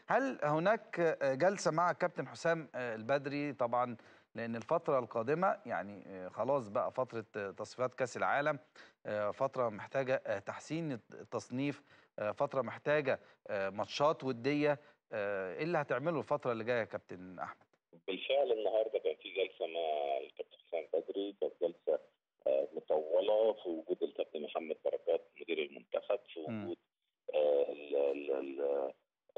هل هناك جلسة مع الكابتن حسام البدري؟ طبعا لأن الفترة القادمة يعني خلاص بقى فترة تصفيات كأس العالم، فترة محتاجة تحسين التصنيف، فترة محتاجة ماتشات ودية. ايه اللي هتعمله الفترة اللي جاية يا كابتن أحمد؟ بالفعل النهارده كان في جلسه مع الكابتن حسام بدري، كانت جلسه مطوله في وجود الكابتن محمد بركات مدير المنتخب، في مم. وجود ال- ال- ال-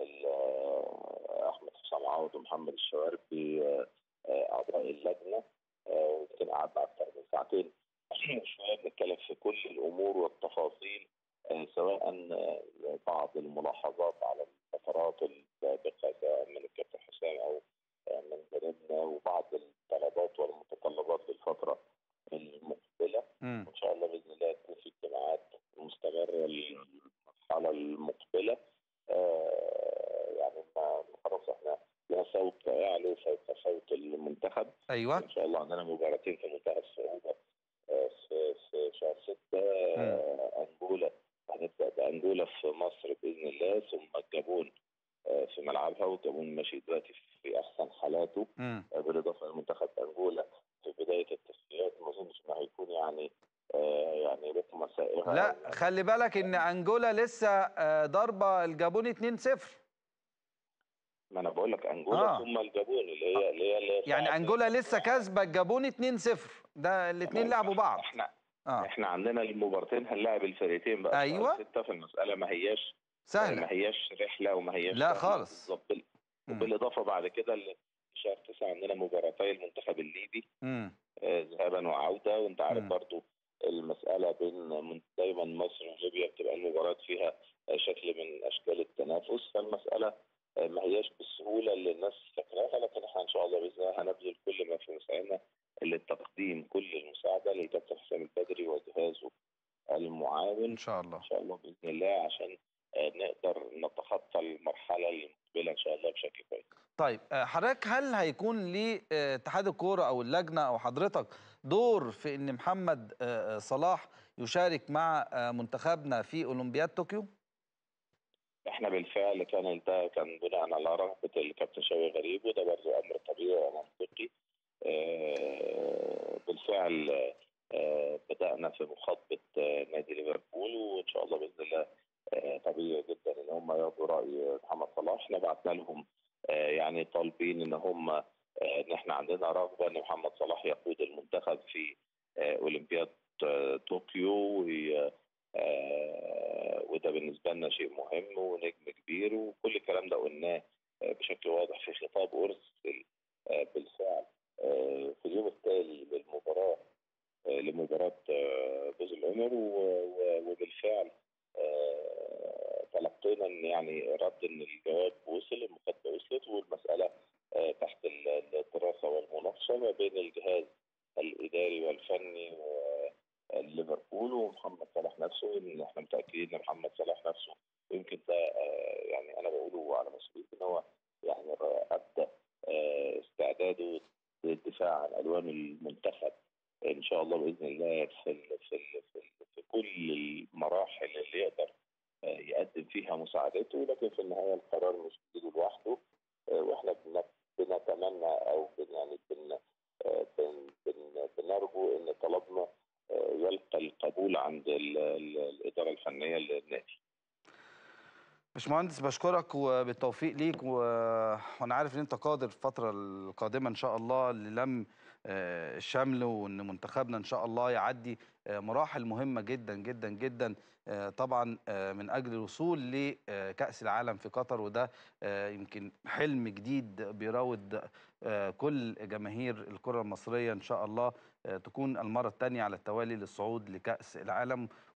احمد حسام عوض ومحمد الشواربي اعضاء اللجنه. ويمكن قعدنا اكثر من ساعتين شويه بنتكلم في كل الامور والتفاصيل، سواء بعض الملاحظات على الفترات السابقه سواء من الكابتن حسام او من مديرنا، وبعض الطلبات والمتطلبات للفتره المقبله. مم. وان شاء الله باذن الله تكون في اجتماعات مستمره للمرحله المقبله. يعني خلاص احنا لنا صوت يعلو فوق صوت المنتخب. ايوه. ان شاء الله عندنا مباراتين في منتهى الصعوبه في شهر 6. مم. انجولا، هنبدا بانجولا في مصر باذن الله، ثم الجابون في ملعبها، والجابون ماشي دلوقتي في احسن حالاته، مم. بالاضافه لمنتخب انجولا في بدايه التصفيات. ما اظنش انه هيكون يعني لقمه سائغه او لا، يعني. خلي بالك ان انجولا لسه ضربة الجابون 2-0. ما انا بقول لك انجولا اه، ثم الجابون اللي هي يعني صعب انجولا لسه مجموعه. كاسبه الجابون 2-0، ده الاثنين تمام. لعبوا بعض. احنا اه. احنا عندنا المباراتين هنلاعب الفريقين بقى في شهر ايوه، 6، فالمساله سهله. ما هياش رحله وما هياش لا سهله خالص. بالظبط. امم. وبالاضافه بعد كده شهر 9 عندنا مباراتي المنتخب الليبي امم. ذهابا وعوده، وانت عارف امم. برضو المساله دايما مصر وليبيا بتبقى المباراه فيها شكل من اشكال التنافس، فالمساله ما هياش بالسهوله اللي الناس فاكراها، لكن احنا ان شاء الله باذن الله هنبذل كل ما في وسعنا لتقديم كل المساعده للكابتن حسام البدري وجهازه ان المعاون شاء ان الله. شاء الله باذن الله، عشان نقدر نتخطى المرحله المقبله ان شاء الله بشكل كويس. طيب حضرتك، هل هيكون لاتحاد الكوره او اللجنه او حضرتك دور في ان محمد صلاح يشارك مع منتخبنا في اولمبياد طوكيو؟ احنا بالفعل ده كان بناء على رغبه الكابتن شوقي غريب، وده برضه امر طبيعي ومنطقي. بالفعل بدانا في مخاطبه نادي ليفربول، وان شاء الله باذن الله طبيعي جدا ان هم ياخدوا راي محمد صلاح. احنا بعتنا لهم يعني طالبين ان احنا عندنا رغبه ان محمد صلاح يقود المنتخب في اولمبياد طوكيو، وده بالنسبه لنا شيء مهم ونجم كبير، وكل الكلام ده قلناه بشكل واضح في خطاب ارسل بالفعل في اليوم التالي لمباراه جوز القمر. وبالفعل تلقينا ان يعني رد ان الجواب وصل، المخاطبه وصلت، والمساله تحت الدراسه والمناقشه ما بين الجهاز الاداري والفني ليفربول ومحمد صلاح نفسه. ان احنا متاكدين ان محمد صلاح نفسه، ويمكن ده يعني انا بقوله على مسؤوليتي، ان هو يعني ابدا استعداده للدفاع عن الوان المنتخب ان شاء الله باذن الله في كل المراحل اللي يقدر يقدم فيها مساعدته، لكن في النهايه القرار مش بايده لوحده. واحنا بنتمنى او يعني بنرجو ان طلبنا يلقى القبول عند الاداره الفنيه للنادي. باشمهندس، بشكرك وبالتوفيق ليك وانا عارف ان انت قادر الفتره القادمه ان شاء الله للم الشمل، وان منتخبنا ان شاء الله يعدي مراحل مهمه جدا جدا جدا، طبعا من اجل الوصول لكأس العالم في قطر. وده يمكن حلم جديد بيراود كل جماهير الكره المصريه ان شاء الله، تكون المره الثانيه على التوالي للصعود لكأس العالم.